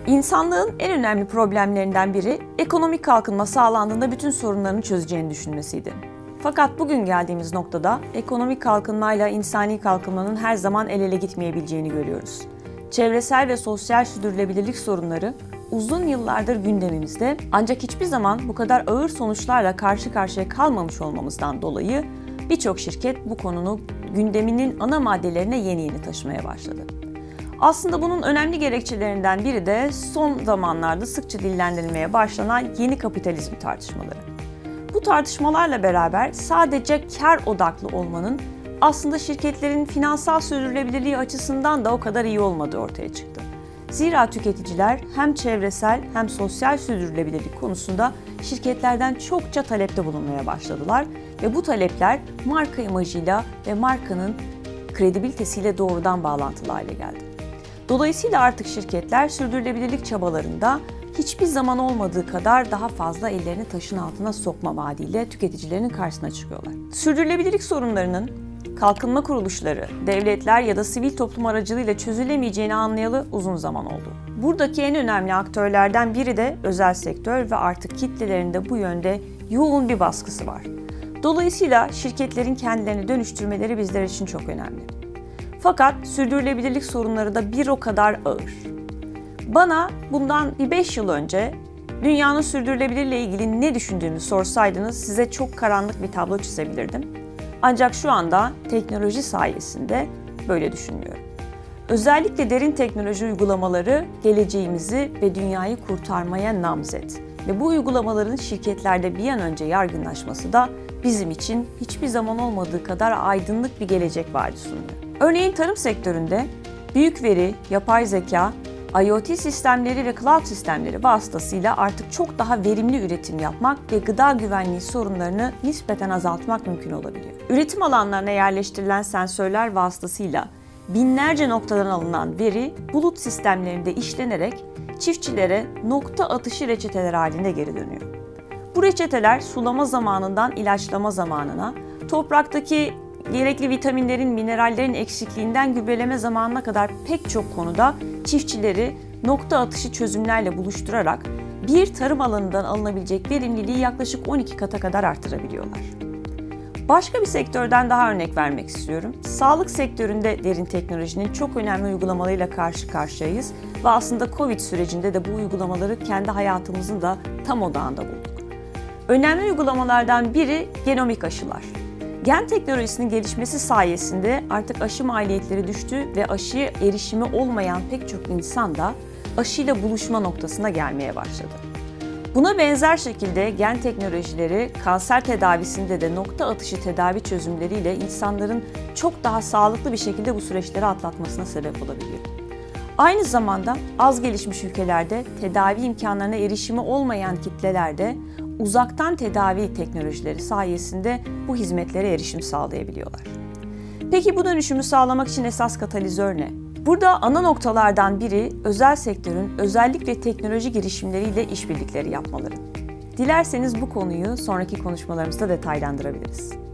İnsanlığın en önemli problemlerinden biri ekonomik kalkınma sağlandığında bütün sorunlarını çözeceğini düşünmesiydi. Fakat bugün geldiğimiz noktada ekonomik kalkınmayla insani kalkınmanın her zaman el ele gitmeyebileceğini görüyoruz. Çevresel ve sosyal sürdürülebilirlik sorunları uzun yıllardır gündemimizde, ancak hiçbir zaman bu kadar ağır sonuçlarla karşı karşıya kalmamış olmamızdan dolayı birçok şirket bu konunun gündeminin ana maddelerine yeni taşımaya başladı. Aslında bunun önemli gerekçelerinden biri de son zamanlarda sıkça dillendirilmeye başlanan yeni kapitalizm tartışmaları. Bu tartışmalarla beraber sadece kar odaklı olmanın aslında şirketlerin finansal sürdürülebilirliği açısından da o kadar iyi olmadığı ortaya çıktı. Zira tüketiciler hem çevresel hem sosyal sürdürülebilirlik konusunda şirketlerden çokça talepte bulunmaya başladılar ve bu talepler marka imajıyla ve markanın kredibilitesiyle doğrudan bağlantılı hale geldi. Dolayısıyla artık şirketler sürdürülebilirlik çabalarında hiçbir zaman olmadığı kadar daha fazla ellerini taşın altına sokma vaadiyle tüketicilerin karşısına çıkıyorlar. Sürdürülebilirlik sorunlarının kalkınma kuruluşları, devletler ya da sivil toplum aracılığıyla çözülemeyeceğini anlayalı uzun zaman oldu. Buradaki en önemli aktörlerden biri de özel sektör ve artık kitlelerinde bu yönde yoğun bir baskısı var. Dolayısıyla şirketlerin kendilerini dönüştürmeleri bizler için çok önemli. Fakat sürdürülebilirlik sorunları da bir o kadar ağır. Bana bundan 5 yıl önce dünyanın sürdürülebilirliğiyle ilgili ne düşündüğümü sorsaydınız size çok karanlık bir tablo çizebilirdim. Ancak şu anda teknoloji sayesinde böyle düşünmüyorum. Özellikle derin teknoloji uygulamaları geleceğimizi ve dünyayı kurtarmaya namzet. Ve bu uygulamaların şirketlerde bir an önce yaygınlaşması da bizim için hiçbir zaman olmadığı kadar aydınlık bir gelecek vaadi sunuyor. Örneğin tarım sektöründe büyük veri, yapay zeka, IoT sistemleri ve cloud sistemleri vasıtasıyla artık çok daha verimli üretim yapmak ve gıda güvenliği sorunlarını nispeten azaltmak mümkün olabiliyor. Üretim alanlarına yerleştirilen sensörler vasıtasıyla binlerce noktadan alınan veri bulut sistemlerinde işlenerek çiftçilere nokta atışı reçeteler halinde geri dönüyor. Bu reçeteler sulama zamanından ilaçlama zamanına, topraktaki gerekli vitaminlerin, minerallerin eksikliğinden gübreleme zamanına kadar pek çok konuda çiftçileri nokta atışı çözümlerle buluşturarak bir tarım alanından alınabilecek verimliliği yaklaşık 12 kata kadar artırabiliyorlar. Başka bir sektörden daha örnek vermek istiyorum. Sağlık sektöründe derin teknolojinin çok önemli uygulamalarıyla karşı karşıyayız ve aslında Covid sürecinde de bu uygulamaları kendi hayatımızın da tam odağında bulduk. Önemli uygulamalardan biri genomik aşılar. Gen teknolojisinin gelişmesi sayesinde artık aşı maliyetleri düştü ve aşıya erişimi olmayan pek çok insan da aşıyla buluşma noktasına gelmeye başladı. Buna benzer şekilde gen teknolojileri kanser tedavisinde de nokta atışı tedavi çözümleriyle insanların çok daha sağlıklı bir şekilde bu süreçleri atlatmasına sebep olabiliyor. Aynı zamanda az gelişmiş ülkelerde tedavi imkanlarına erişimi olmayan kitlelerde uzaktan tedavi teknolojileri sayesinde bu hizmetlere erişim sağlayabiliyorlar. Peki bu dönüşümü sağlamak için esas katalizör ne? Burada ana noktalardan biri özel sektörün özellikle teknoloji girişimleriyle işbirlikleri yapmaları. Dilerseniz bu konuyu sonraki konuşmalarımızda detaylandırabiliriz.